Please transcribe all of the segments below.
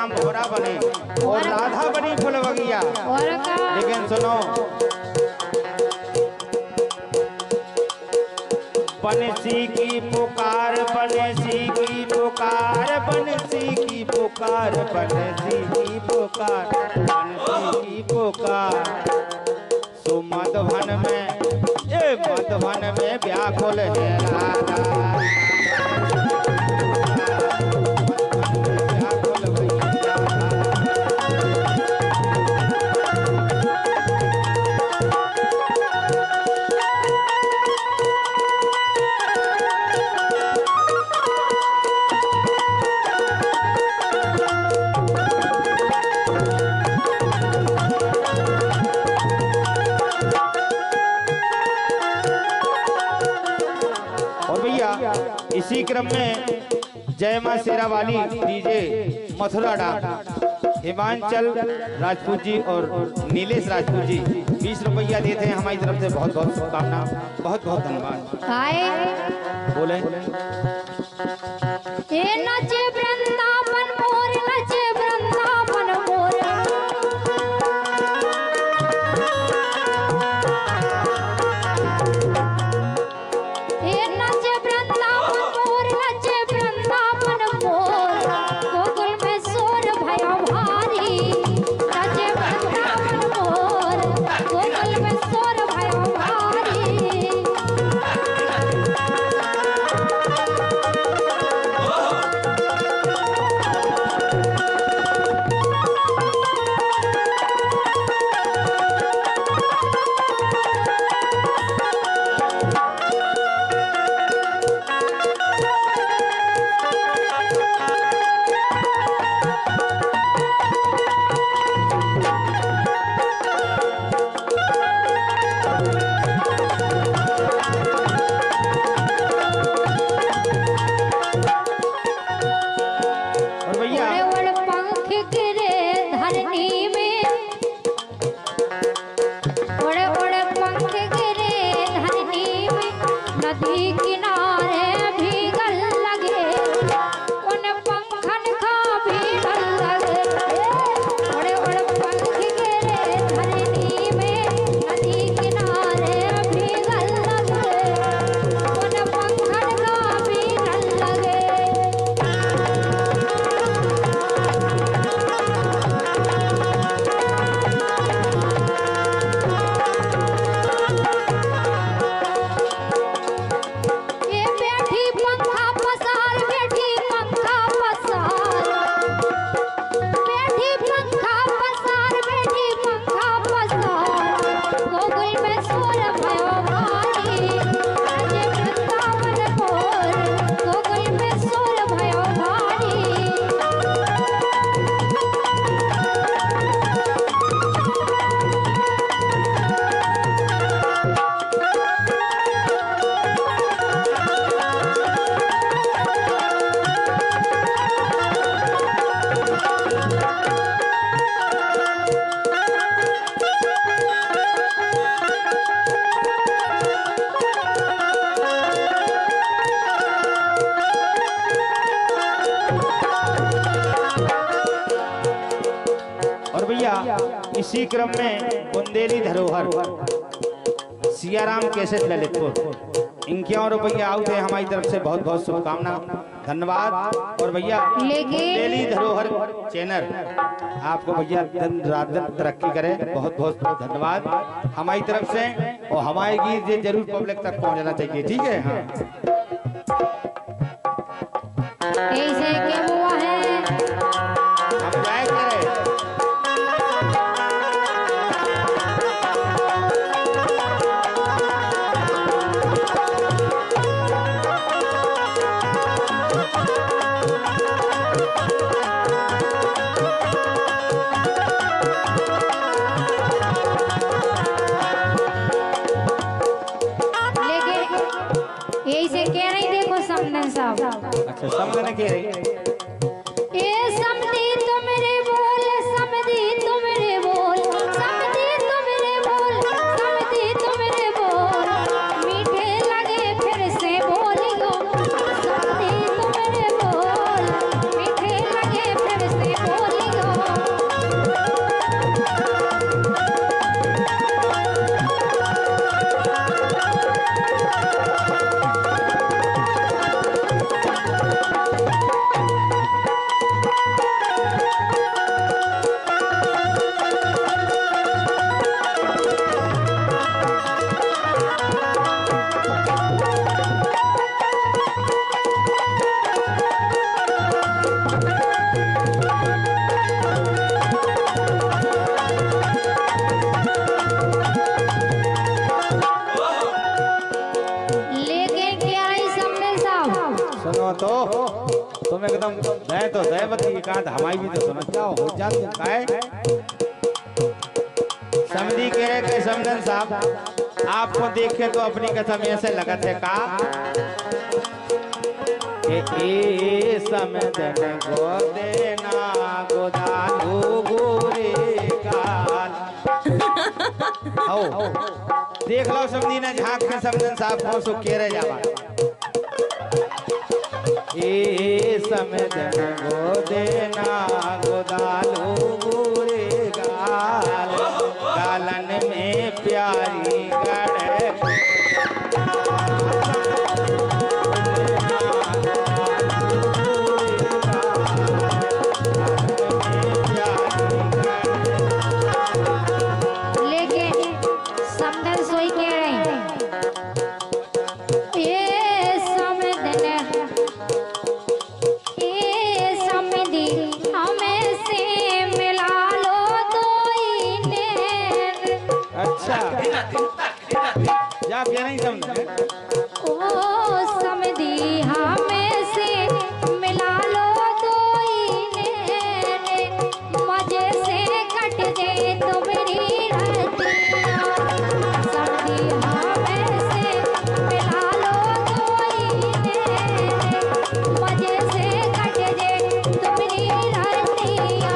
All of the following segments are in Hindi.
श्याम भोरा बने और राधा बनी फुलवगिया। लेकिन सुनो, बंसी की पुकार, बंसी की पुकार, बंसी की पुकार, बंसी की पुकार, बंसी की पुकार। सो मधुवन में, मधुवन में व्याकुल है राधा। इसी क्रम में जय मां शेरा वाली डीजे मथुरा डाक हिमांचल राजपूत जी और नीलेश राजपूत जी 20 रुपया देते हैं हमारी तरफ से। बहुत बहुत शुभकामना, बहुत बहुत धन्यवाद। बोले नचे वृंदावन मोर, नचे वृंदावन मोर, नचे वृंदावन मोर, नचे वृंदावन मोर, गोकुल में शोर भयो भारी। नचे वृंदावन मोर, गोकुल में शोर भयो भारी। इसी क्रम में बुंदेली धरोहर सियाराम कैसेट ललितपुर इनके रुपया आउट है हमारी तरफ से। बहुत बहुत शुभकामना, धन्यवाद। और भैया बुंदेली धरोहर चैनल आपको भैया दिन रात दिन तरक्की करे, बहुत बहुत धन्यवाद हमारी तरफ से। और हमारे गीत जरूर पब्लिक तक पहुंचना चाहिए, ठीक है। ऐसे क्या हुआ है हम जाए करे अच्छा समझने के ये समझी तो मेरे बोल, समझी तो मेरे बोल, समझी तो मेरे बोल, समझी तो मेरे बोल, मीठे लगे फिर से बोलियो। समझी तो मेरे बोल, मीठे लगे फिर से बोलियो। सुनो तो तुम एकदम दे तो दयावती कांत हमारी भी तो समझ जाओ हो जाती है। समझी कह रहे थे समझन साहब आपको देखे तो अपनी कसम ऐसे लगत है का ए समझन को देना गोदालू गोरे काल आओ देख लो समझी ना झांक के समझन साहब कौन सो कह रहे जावा ए समझन को देना गोदालू गोरे गाल गालन में प्यारी गढ़ नहीं समझे ओ समझी हमें से मिला लो दो मजे से कट दे तुम्हारी रतिया समझी हमें से मिला लो दो मजे से कट दे तुम्हारी रतिया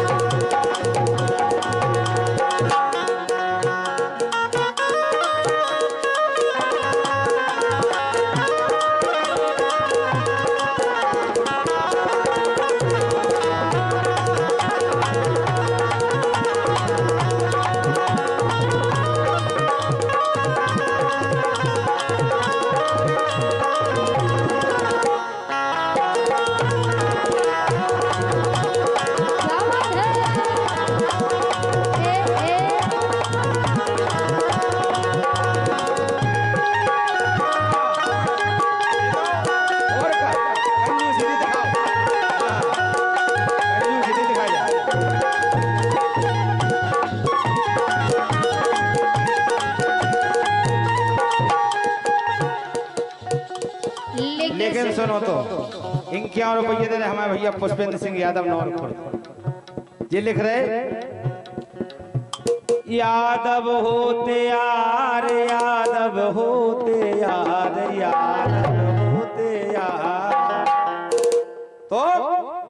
लेकिन सुनो तो 51 रुपये दे रहे हमारे भैया पुष्पेंद्र सिंह यादव नौरपुर ये लिख रहे यादव होते यार यादव होते यार यादव होते यार तो